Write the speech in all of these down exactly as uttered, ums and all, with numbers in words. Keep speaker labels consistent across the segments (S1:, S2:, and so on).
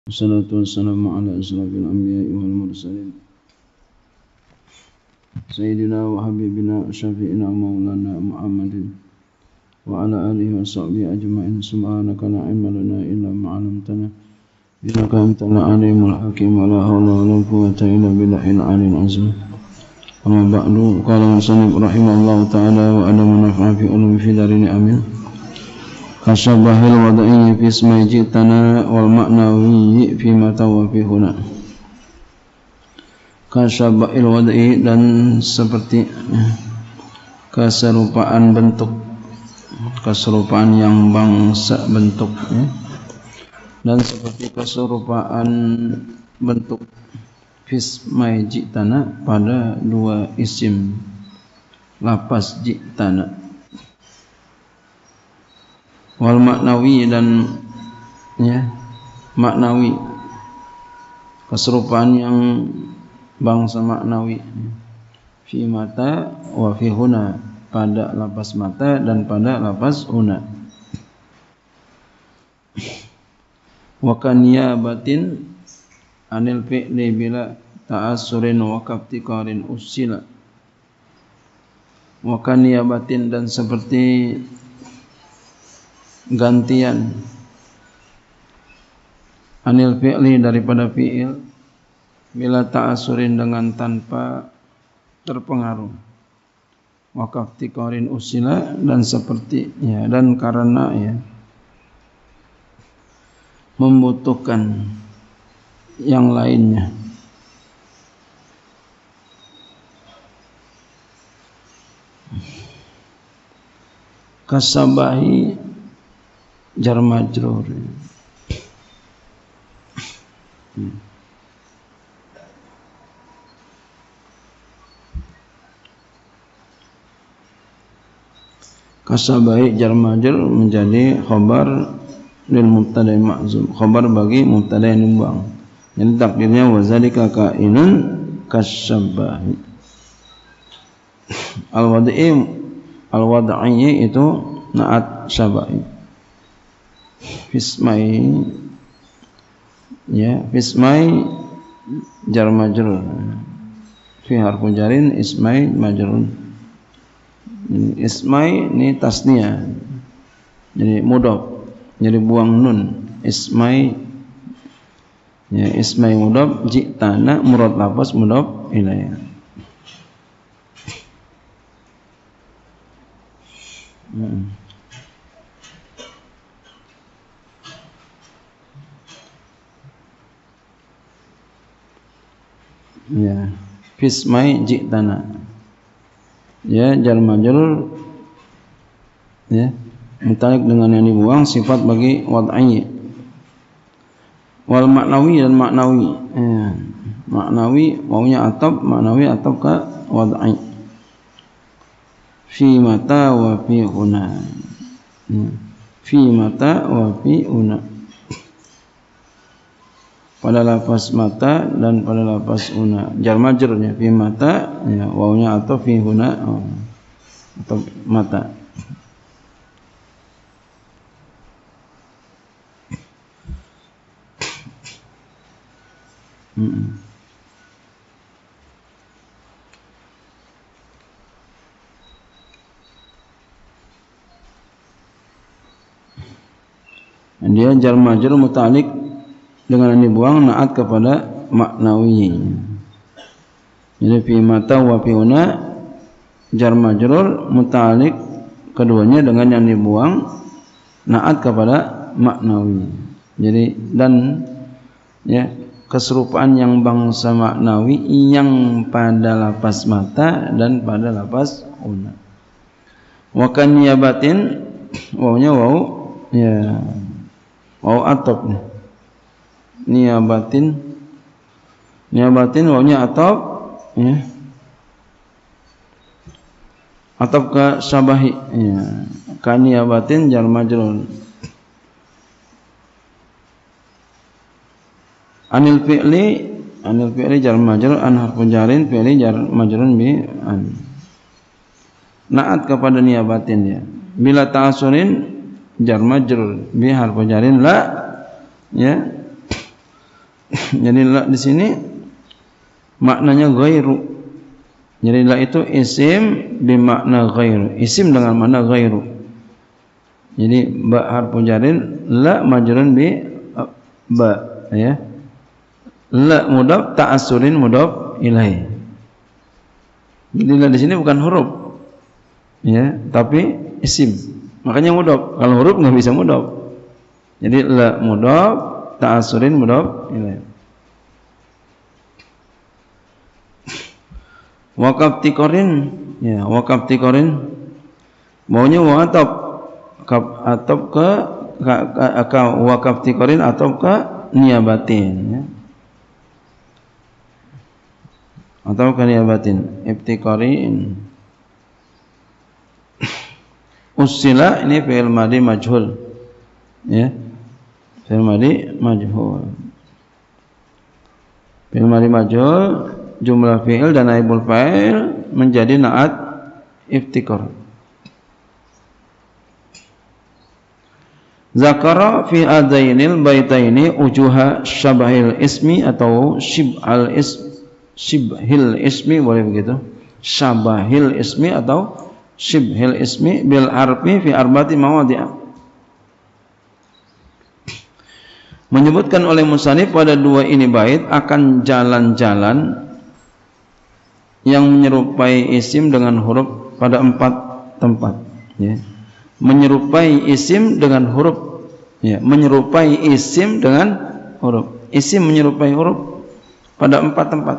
S1: Wassalatu wassalamu ala asrafil anbiya'i wal mursalin Sayyidina wa habibina syafi'ina maulana Muhammadin wa ala alihi wa sahbihi ajma'in. Subhanaka la ilma lana illa ma 'allamtana innaka antal alimul hakim. Wa la hawla wa la quwwata illa billahil aliyyil azim. Amma ba'du, qala musannif rahimahullahu ta'ala wa adama nafa'a fi ulumi fi darini amin. Kasyabahil wadai fi ismi jitana wal ma'nawi fi mata wa fi huna. Kasyabahil wadai, dan seperti keserupaan bentuk, keserupaan yang bangsa bentuk, ya. Dan seperti keserupaan bentuk fismai jitana pada dua isim lapas jitana, wal maknawi, dan ya maknawi, keserupaan yang bangsa maknawi, fi mata wa fi huna, pada lapas mata dan pada lapas huna. Wa kaniyabatin anil fi'li bila ta'assurin wa kabtiqarin usila. Wa kaniyabatin, dan seperti gantian anil fi'li, daripada fi'il, bila ta'asurin, dengan tanpa terpengaruh, wakaf tikorin usila, dan seperti ya dan karena ya membutuhkan yang lainnya. Kasabahi jar majrur. Hmm. Kasabahi jar majrur menjadi khabar lil mubtada ma'zum, khabar bagi mubtada yang dibuang. Jadi takdirnya wa zalika kainun kasabahi. Al-wada'i, al-wada'i itu naat syabahi. Fismai, ya fismai jar majrur, fi harfu jarin ismai majrurun. Ismai ini tasniah, jadi mudhaf, jadi buang nun. Ismai, ya ismai mudhaf, jitana murad lafaz mudhaf ilaih. Hmm. Ya, fismai jitana, ya jar majrur, ya mutalik dengan yang dibuang, sifat bagi wad'i. Wal maknawi, dan maknawi, ya. Maknawi wawnya atap, maknawi atap ke wad'i. Fi mata wa fi huna, ya. Fi mata wa fi huna, pada lafaz mata dan pada lafaz una. Jar majrurnya fi mata, ya wawnya atau fi huna, oh, atau mata. Hmm. Dia jar majrur muta'alliq dengan yang dibuang, naat kepada maknawi. Jadi fi mata wa fi huna, jar majrur muta'alliq keduanya dengan yang dibuang, naat kepada maknawi. Jadi dan ya keserupaan yang bangsa maknawi yang pada lafaz mata dan pada lafaz huna. Wa kaniyabatin, wawnya waw, ya waw atop, niyabatin, niyabatin wawnya atop, ya atop ke syabahi, ya kaniyabatin jar majrur anil fi'li, anil fi'li jar majrur an harfu jarin, fi'li jar majrurun bi an, naat kepada niyabatin, ya bila ta'asurin jar majrur bi harfu jarin la, ya Jadi la di sini maknanya ghairu. Jadi la itu isim bimakna ghairu. Isim dengan makna ghairu. Jadi ba harfu jarin, la majrun bi ba, ya. La mudhaf ta'assurin mudhaf ilaih. Jadi la di sini bukan huruf. Ya, tapi isim. Makanya mudhaf. Kalau huruf enggak bisa mudhaf. Jadi la mudhaf ta'assurin mudhaf ilaih. Wakaf tikorin, ya, wakaf tikorin maunya watop kap atop ke, ke, ke, ke wakaf tikorin atop ke niabatin, ya. Atau ke niabatin ibtikorin. Usila ini fi'il madhi majhul, ya, fi'il madhi majhul. Fi'il madhi majhul, jumlah fi'il dan naibul fa'il menjadi na'at iftikar. Zakara fi adainil baitaini ujuha syabahil ismi atau shib'al ism, shibhil ismi, boleh begitu, syabahil ismi atau shibhil ismi bil harfi fi arba'ati mawadhi'a. Menyebutkan oleh musannif pada dua ini bait akan jalan-jalan yang menyerupai isim dengan huruf pada empat tempat, ya. Menyerupai isim dengan huruf, ya, menyerupai isim dengan huruf. Isim menyerupai huruf pada empat tempat.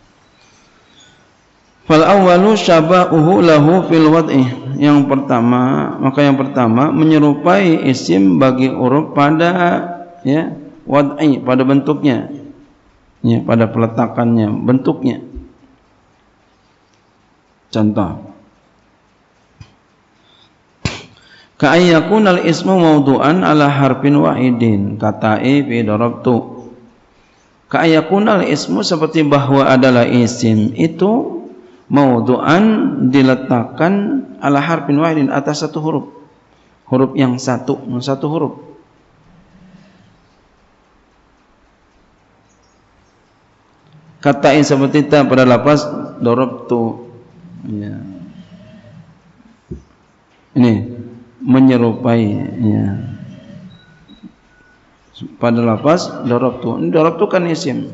S1: Fal awwalu syabahuhu lahu fil wad'i. Yang pertama, maka yang pertama menyerupai isim bagi huruf pada, ya, wad'i, pada bentuknya, ya, pada peletakannya, bentuknya. Contoh, ka'ayyakunal ismu mawdu'an ala harfin wahidin, kata'i fi darabtu. Ka'ayyakunal ismu seperti bahwa adalah isim itu mawdu'an diletakkan ala harfin wahidin atas satu huruf, huruf yang satu, satu huruf. Kata'i seperti ta pada lafaz darabtu, ya. Ini menyerupai, ya, pada lafaz darabtu. Darabtu kan isim,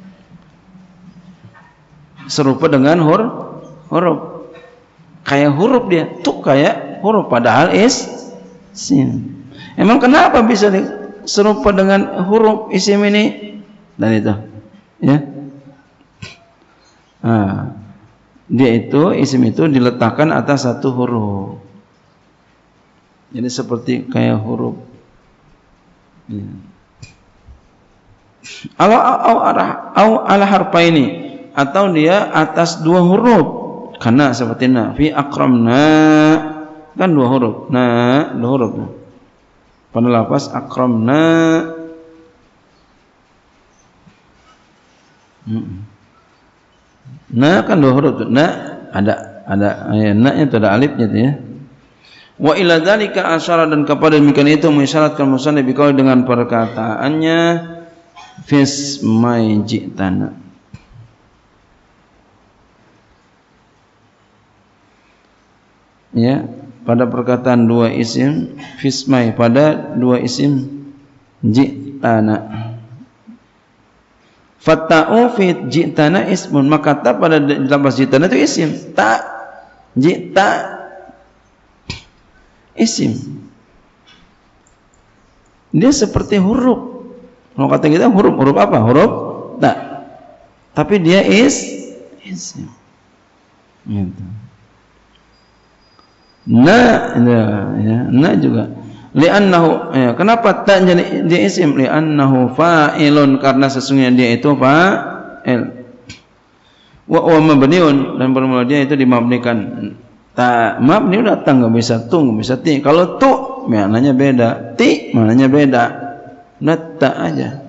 S1: serupa dengan hur, huruf, kayak huruf dia, tuh kayak huruf padahal is isim. Emang kenapa bisa serupa dengan huruf isim ini? Dan itu, ya. Nah, dia itu isim itu diletakkan atas satu huruf. Jadi seperti kayak huruf. Ya. Au au au ala harfa ini, atau dia atas dua huruf. Karena seperti na fi akramna kan dua huruf. Na dua huruf. Pada lafaz akramna. Hmm. Na kan dua huruf. Na ada ada ya, na-nya itu ada alifnya itu, ya. Wa ila dzalika asyara, dan kepada demikian itu mengisyaratkan musannif biqaul dengan perkataannya fismai jitana. Ya, pada perkataan dua isim fismai, pada dua isim jitana. Fata'u fi jitana ismun, maka ta pada lafaz jitana itu isim. Ta jita isim. Dia seperti huruf. Kalau kata kita huruf, huruf apa? Huruf ta. Tapi dia is isim. Gitu. Na, ya, ya, na juga. Li'annahu, ya, kenapa ta jadi dia isim? Li'annahu fa'ilun, karena sesungguhnya dia itu fa'il. Wa huwa mabniun, dan bermula dia itu dimabnikan. Ta mabni datang, enggak bisa tu, enggak bisa ti. Kalau tu maknanya beda, ti maknanya beda. Nah, ta aja.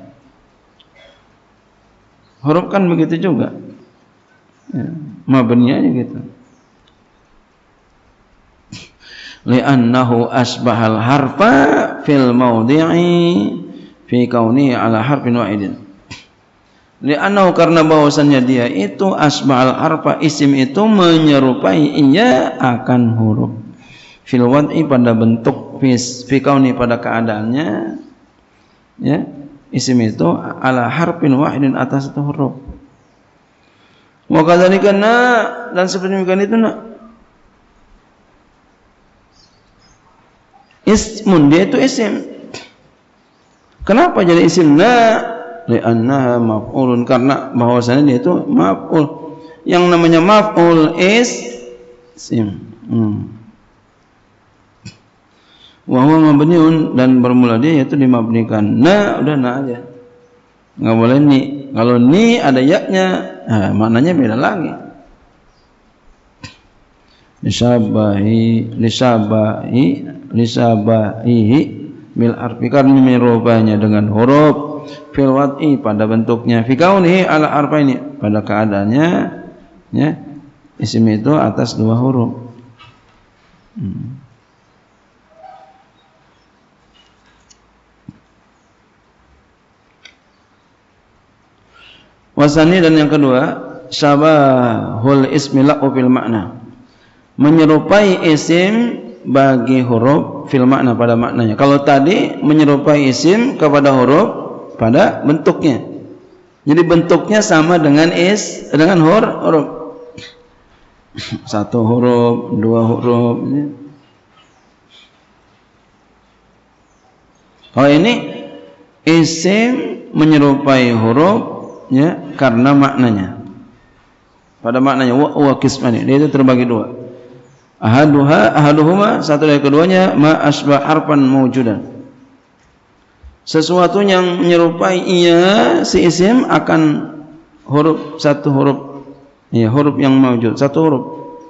S1: Huruf kan begitu juga. Ya, mabni aja gitu. Li'annahu asbahal harfa fil mawdi'i fi kaunihi ala harfin wahidin. Li'annahu karena bahwasannya dia itu asba'al harfa, isim itu menyerupai ia akan huruf. Fil wad'i pada bentuk, fi kauni pada keadaannya, ya, isim itu ala harfin wahidin atas satu huruf. Wa kadzalika na, dan seperti demikian itu na. Ismun, dia itu isim. Kenapa jadi isim na? Li'annaha maf'ulun, karena bahwasanya dia itu maf'ul. Yang namanya maf'ul is isim. Hmm. Wa huwa mabniun, dan bermula dia yaitu dimabnikan. Na, udah na aja. Enggak boleh ni. Kalau ni ada ya-nya, nah, maknanya beda lagi. Lisyabahi, lisyabahi, lisyabahi bil arfi, karena merubahnya dengan huruf. Fil wad'i pada bentuknya, fi kaunihi ala arbaini pada keadaannya, ya, isim itu atas dua huruf. Hmm. Wasani, dan yang kedua, syabahul ismi lahu fil makna, menyerupai isim bagi huruf fil makna pada maknanya. Kalau tadi menyerupai isim kepada huruf pada bentuknya, jadi bentuknya sama dengan is, dengan hur, huruf, satu huruf, dua huruf. Kalau ini isim menyerupai huruf, ya, karena maknanya, pada maknanya. Wa wa qismani, dia itu terbagi dua. Ahaduha, ahaduhuma, satu dari keduanya, ma asbah harfan mawjudan, sesuatu yang menyerupai ia si isim akan huruf, satu huruf, ya, huruf yang mawjud, satu huruf,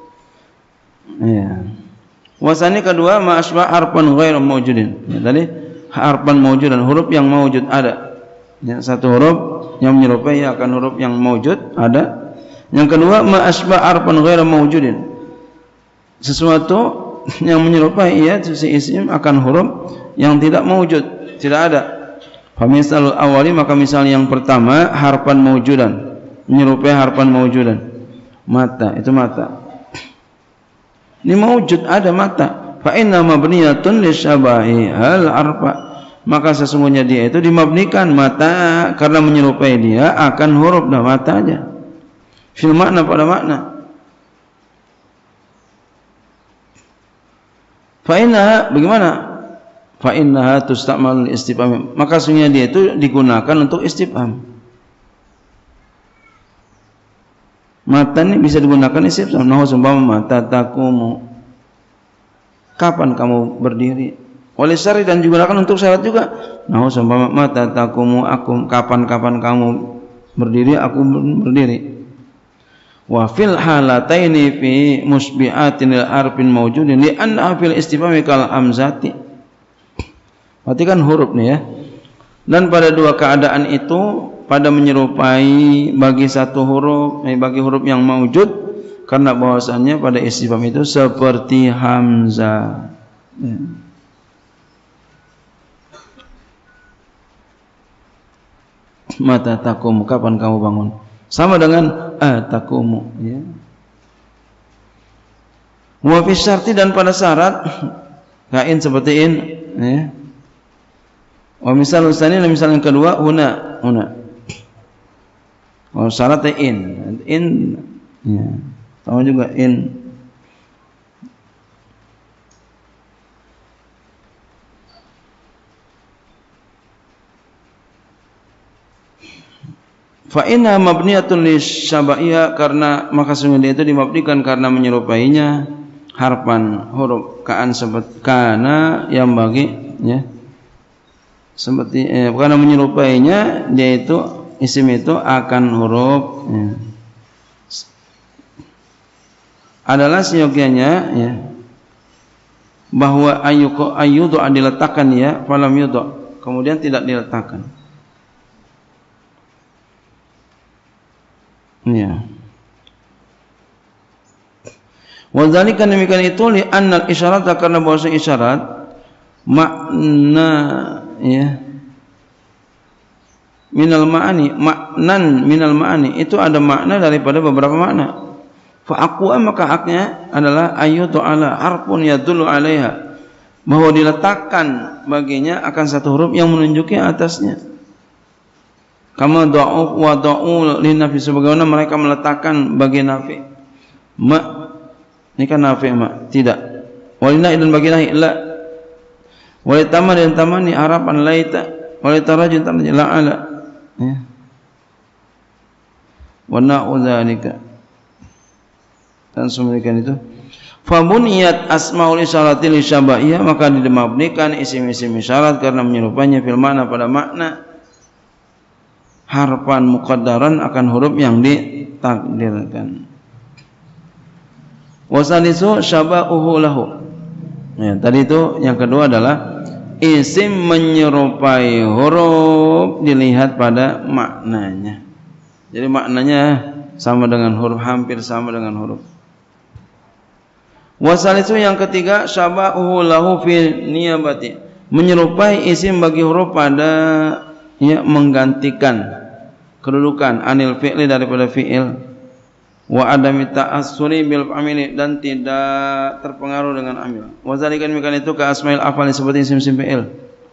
S1: ya. Wasani kedua, ma asbah harfan ghairu mawjudin, ya, tadi harfan mawjudan, huruf yang mawjud ada, ya, satu huruf yang menyerupai ia akan huruf yang mawjud ada. Yang kedua, ma asbah harfan ghairu mawjudin, sesuatu yang menyerupai ia si isim akan huruf yang tidak mawjud, tidak ada. Famisal awali, maka misal yang pertama, harfan mawjudan, menyerupai harfan mawjudan. Mata, itu mata. Ini mawjud, ada mata. Fa inna mabniyatun lisyabahi hal harfa, maka sesungguhnya dia itu dimabnikan mata karena menyerupai dia akan huruf, dah mata aja. Fil makna, pada makna. Fa inna, bagaimana? Fa innaha tustamal istifham, maka sesungguhnya dia itu digunakan untuk istifham. Mata ini bisa digunakan istifham. Nahu sembama mata takumu, kapan kamu berdiri. Oleh syari, dan digunakan untuk syarat juga. Nahu sembama mata takumu akum, kapan-kapan kamu berdiri, aku berdiri. Wa fil halataini fi musbi'atin lil arfin mawjudin li anna fil istifhami kal hamzati. Perhatikan huruf nih, ya. Dan pada dua keadaan itu, pada menyerupai bagi satu huruf, eh, bagi huruf yang mawjud, karena bahwasannya pada istifham itu seperti hamzah. Ya. Mata takumu, kapan kamu bangun, sama dengan atakumu, ya. Wa fi syarti, dan pada syarat, kain seperti in, ya. Wa misal ustani, misal yang kedua, huna, huna. Oh, syaratnya in, in, ya. Sama juga in. Fa inna mabniyatun lisyabaiha, karena maka sesungguhnya itu dimabnikan karena menyerupainya harfan huruf, kaan seperti kana yang bagi, ya, seperti eh, karena menyerupainya dia itu isim itu akan huruf, ya, adalah seyogianya, ya, bahwa ayyuko ayyudu diletakkan, ya, falam yudu, kemudian tidak diletakkan, ya. Wadzalika, demikian itu, li annal isyarat, karena bahasa isyarat makna, ya, minal ma'ani, maknan minal ma'ani, itu ada makna daripada beberapa makna. Fa aqwa, maka haknya adalah ayyutu ala harfun yadullu alaiha, bahwa diletakkan baginya akan satu huruf yang menunjuki atasnya. Kama da'u wa da'u li nafi, sebagaimana mereka meletakkan bagi nafi. Ma, ini kan nafi ma, tidak. Walina dan bagi nahi la. Walitama dan tamani harapan laita. Walitarajun tamani la'ala. Ya. Wa na'u dzalika, dan semacam itu. Fabuniyat asmaul isyaratil syabahiyah, maka dimabnikan isim-isim isyarat karena menyerupainya fil makna pada makna, harfan muqaddaran akan huruf yang ditakdirkan. Wasalisu syabahuhu lahu. Ya, tadi itu yang kedua adalah isim menyerupai huruf dilihat pada maknanya. Jadi maknanya sama dengan huruf, hampir sama dengan huruf. Wasalisu yang ketiga syabahuhu lahu fi niyabati, menyerupai isim bagi huruf pada ya menggantikan kedudukan anil fi'li daripada fi'il, wa adami ta'assuri bil amili, dan tidak terpengaruh dengan amil. Wa zalika demikian itu ka asmail af'al, seperti isim-isim fi'il.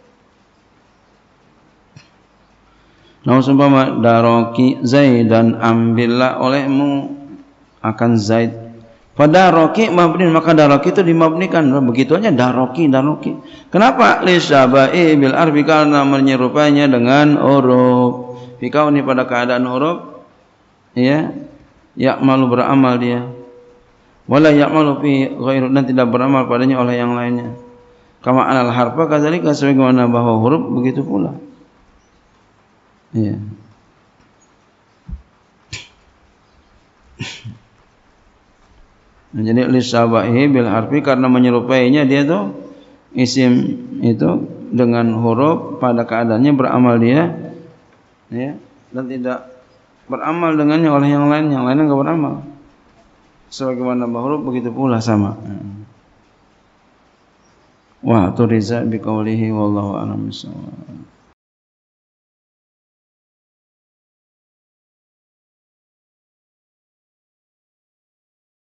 S1: Nah, umpama daroki Zaidan, ambillah olehmu akan Zaid. Pada daroki mabni, maka daroki itu dimabnikan. Begitu aja daroki, daroki. Kenapa? Li syaba'i bil arfi, karena menyerupainya dengan huruf. Fikau ini pada keadaan huruf, ya, ya'malu beramal dia. Wala ya'malu fi ghairu, dan tidak beramal padanya oleh yang lainnya. Kama anal harfa kadzalika, sebagaimana bahwa huruf begitu pula. Ya. Nah, jadi lisyabahi bil harfi, karena menyerupainya dia tuh isim itu dengan huruf pada keadaannya beramal dia, ya, dan tidak beramal dengannya oleh yang lain, yang lainnya enggak beramal. Sebagaimana huruf begitu pula sama. Wa turiza biqaulihi wallahu a'lam bissawab.